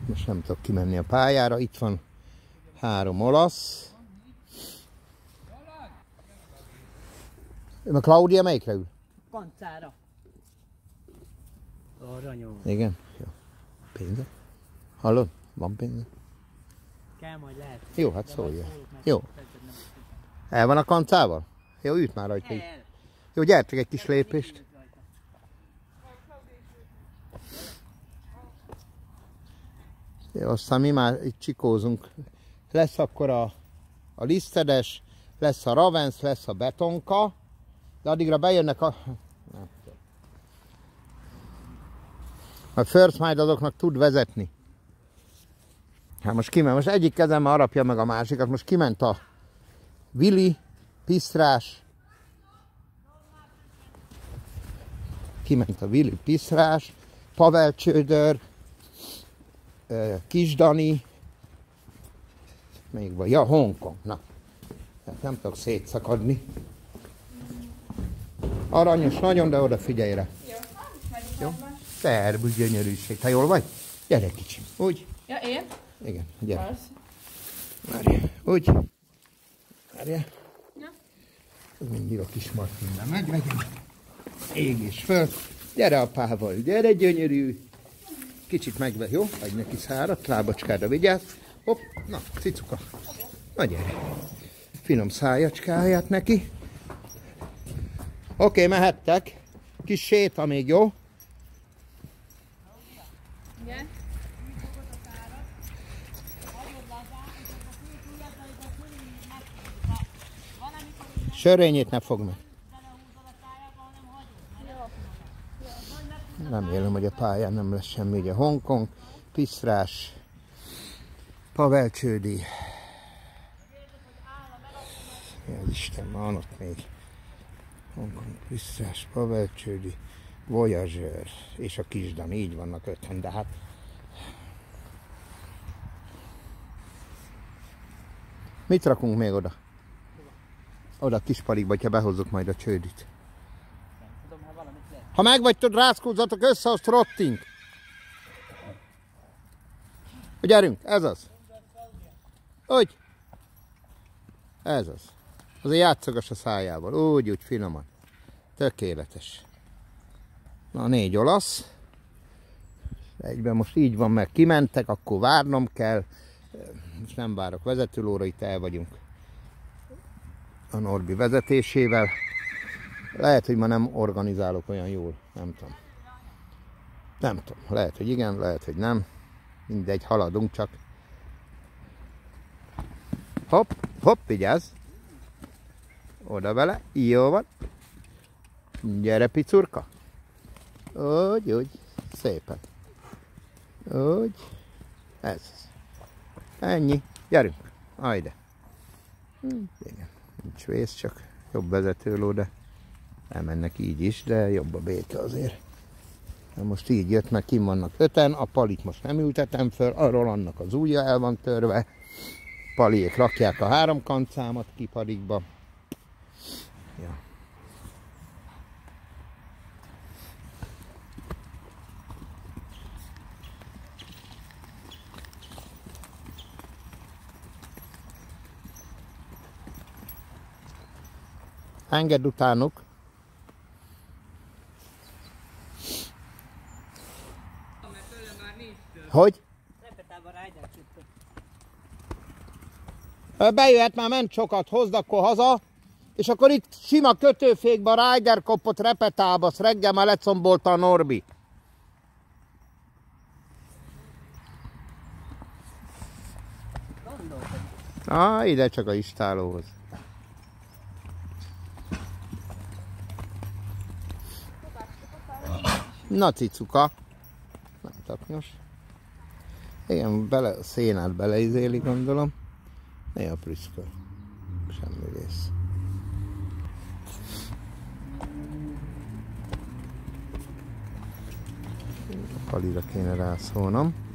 Most nem tudok kimenni a pályára. Itt van 3 olasz. A Claudia melyikre ül? Kancára. Aranyom. Igen? Jó. Pénze? Hallod? Van pénze? Kell, majd lehet. Jó, hát szólja. Jó. El van a kancával? Jó, üt már rajta. Jó, gyertek egy kis lépést. Jó, aztán mi már itt csikózunk. Lesz akkor a lisztedes, lesz a Ravens, lesz a betonka, de addigra bejönnek a First Mind azoknak tud vezetni. Hát most kiment, most egyik kezemmel arapja meg a másikat, most kiment a Vili, Pisztrás, Pavel Csődör, Kis Dani, még van, ja, Hongkong, na, hát nem tudok szétszakadni. Aranyos nagyon, de odafigyelj rá. Jó? Szerbusz, gyönyörűség. Te jól vagy? Gyere kicsim. Úgy? Ja, én? Igen, gyere. Várjál. Úgy? Várjál. Ja. Mindig a kis Martinnal megvegyem. Ég és föl. Gyere apával, gyere gyönyörű. Kicsit megve, jó? Adj neki szárat, lábacskára vigyázz. Hopp, na, cicuka. Na gyere. Finom szájacskáját neki. Oké, mehettek. Kis séta még, jó? Igen. Sörényét ne fogd meg. Remélem, hogy a pályán nem lesz semmi. Ugye Hongkong, Pisztrás, Pavel Csődi. Az Isten, van ott még. Hongkong, Pisztrás, Pavel Csődi, Voyageur és a Kis Dani. Így vannak 5-en, de hát... Mit rakunk még oda? Oda a kis palikba, ha behozzuk majd a Csődit. Ha megvagytod, rázkódzatok össze, azt rottink. Gyerünk, ez az. Úgy. Ez az. Azért játszogass a szájával. Úgy finoman. Tökéletes. Na, 4 olasz. Egyben most így van, meg kimentek, akkor várnom kell. Most nem várok vezetőlóra, itt el vagyunk a Norbi vezetésével. Lehet, hogy ma nem organizálok olyan jól, nem tudom. Nem tudom, lehet, hogy igen, lehet, hogy nem. Mindegy, haladunk csak. Hopp, hopp, vigyázz. Oda vele, jó van. Gyere, picurka. Úgy, szépen. Úgy. Ez. Ennyi. Gyerünk. Ajde. Igen. Nincs vész, csak jobb vezetőló, de elmennek így is, de jobb a béke azért. De most így jött, meg kim vannak 5-en, a Palit most nem ültetem föl, a Rolandnak az ujja el van törve. Paliék rakják a 3 kancámat ki Palikba. Ja. Engedd utánuk. Hogy? Bejöhet, már ment sokat, hozd akkor haza, és akkor itt sima kötőfékben a Ryder Cupot repetálba, azt reggel már lecombolta a Norbi. Ide csak a istálóhoz. Na cicuka. Nem taknyos. Igen, a szénát beleizéli, gondolom. Néha prüszköl. Semmi rész. A Palira kéne rászólnom.